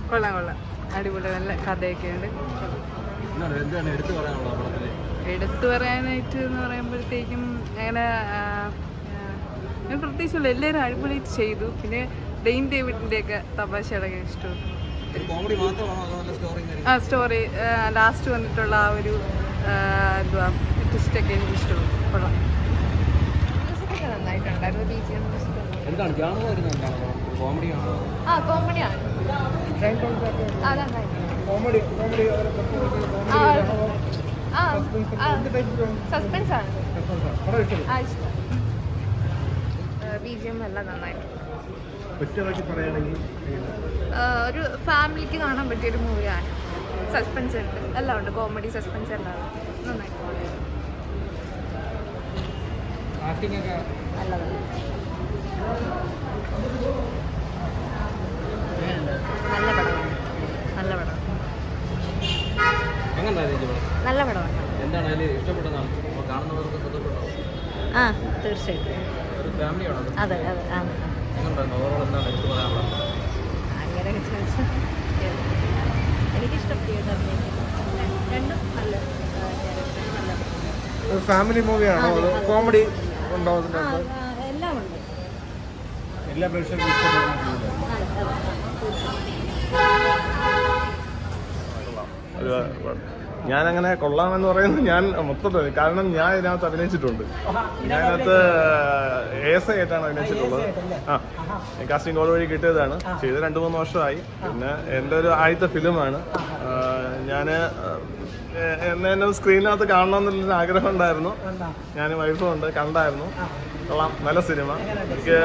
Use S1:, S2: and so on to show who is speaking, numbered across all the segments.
S1: കൊള്ളാം കൊള്ളാം, അടിപൊളി, നല്ല കഥയൊക്കെ ഉണ്ട്. എടുത്തു പറയാനായിട്ട് എന്ന് പറയുമ്പോഴത്തേക്കും അങ്ങനെ പ്രത്യേകിച്ചുള്ള എല്ലാവരും അടിപൊളിയായിട്ട് ചെയ്തു. പിന്നെ ഡെയിൻ ഡേവിഡിൻ്റെ ഒക്കെ തമാശകളൊക്കെ ഇഷ്ടപ്പെട്ടു. ആ സ്റ്റോറി ലാസ്റ്റ് വന്നിട്ടുള്ള ആ ഒരു എന്തുവാ ട്വിസ്റ്റൊക്കെ എനിക്ക് ഇഷ്ടപ്പെട്ടു. കൊള്ളാം, നന്നായിട്ടുണ്ടായിരുന്നു. കോമഡിയാണ്. സസ്പെൻസ് ആണ്. BGM എല്ലാം നന്നായിട്ടുണ്ട്. ഒരു ഫാമിലിക്ക് കാണാൻ പറ്റിയൊരു മൂവിയാണ്. സസ്പെൻസ് ഉണ്ട്, എല്ലാം ഉണ്ട്, കോമഡി സസ്പെൻസ് എല്ലാം നന്നായിട്ട്. നല്ല പടമാണ്, നല്ല പടം, നല്ല പടമാണ്. ആ തീർച്ചയായിട്ടും. അതെ അതെ അങ്ങനെ ചോദിച്ചാൽ എനിക്കിഷ്ടപ്പെട്ടു. രണ്ടും നല്ല
S2: ഫാമിലി മൂവിയാണോ? കോമഡി
S1: എല്ലാം ഉണ്ട്.
S2: എല്ലാ പ്രേക്ഷകർക്കും ഇഷ്ടപ്പെടുന്ന ഞാനങ്ങനെ കൊള്ളാമെന്ന് പറയുന്നത് ഞാൻ മൊത്തത്തിൽ, കാരണം ഞാൻ ഇതിനകത്ത് അഭിനയിച്ചിട്ടുണ്ട്. ഞാനകത്ത് ASI ആയിട്ടാണ് അഭിനയിച്ചിട്ടുള്ളത്. കാസ്റ്റിംഗ് കോൾ വഴി കിട്ടിയതാണ്. ചെയ്ത് 2-3 വർഷമായി. പിന്നെ എൻ്റെ ഒരു ആദ്യത്തെ ഫിലിമാണ്. ഞാൻ എന്നെ സ്ക്രീനിനകത്ത് കാണണമെന്നുള്ളൊരു ആഗ്രഹം ഉണ്ടായിരുന്നു. ഞാൻ വൈഫും ഉണ്ട്, കണ്ടായിരുന്നു. കൊള്ളാം, നല്ല സിനിമ. എനിക്ക്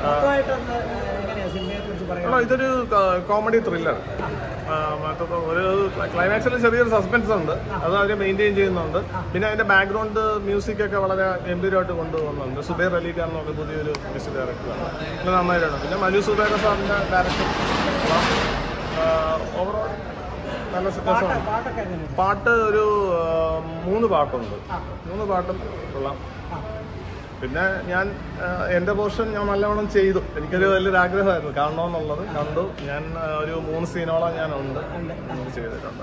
S2: ഇതൊരു കോമഡി ത്രില്ലർ. ഒരു ക്ലൈമാക്സിൽ ചെറിയൊരു സസ്പെൻസ് ഉണ്ട്, അത് അവർ മെയിൻറ്റെയിൻ ചെയ്യുന്നുണ്ട്. പിന്നെ അതിന്റെ ബാക്ക്ഗ്രൗണ്ട് മ്യൂസിക് ഒക്കെ വളരെ ഗംഭീരമായിട്ട് കൊണ്ടുപോകുന്നുണ്ട്. സുബൈർ അലി ഖാൻ എന്നൊക്കെ പുതിയൊരു മ്യൂസിക് ഡയറക്ടറാണ്. പിന്നെ നന്നായിട്ടാണ്. പിന്നെ മനു സുബൈർ സാറിന്റെ ഡയറക്ടർ. ഓവറോൾ നല്ല രസമാണ്. പാട്ട് ഒരു 3 പാട്ടുണ്ട്. 3 പാട്ടും കൊള്ളാം. പിന്നെ ഞാൻ എൻ്റെ പോർഷൻ ഞാൻ നല്ലവണ്ണം ചെയ്തു. എനിക്കൊരു വലിയൊരു ആഗ്രഹമായിരുന്നു കാണണമെന്നുള്ളത്. കണ്ടു. ഞാൻ ഒരു 3 സീനോളം ഞാനുണ്ട് ചെയ്തിട്ടുണ്ട്.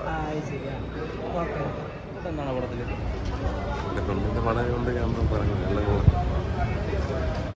S2: പടം കൊണ്ട് ഞാൻ പറഞ്ഞു.